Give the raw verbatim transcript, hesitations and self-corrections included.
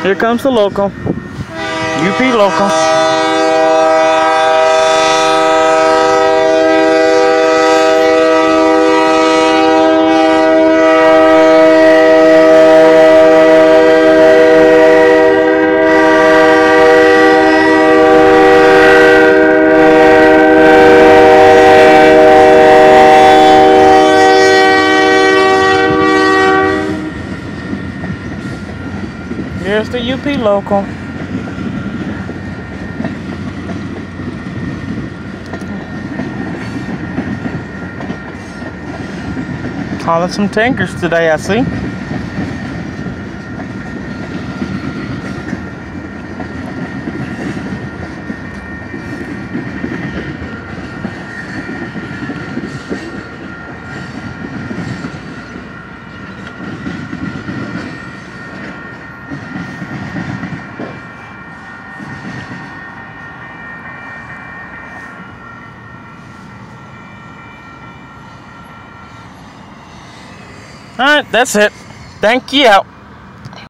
Here comes the local. U P local. Here's the U P local. Hauling some tankers today, I see. Alright, that's it. Thank you. Out.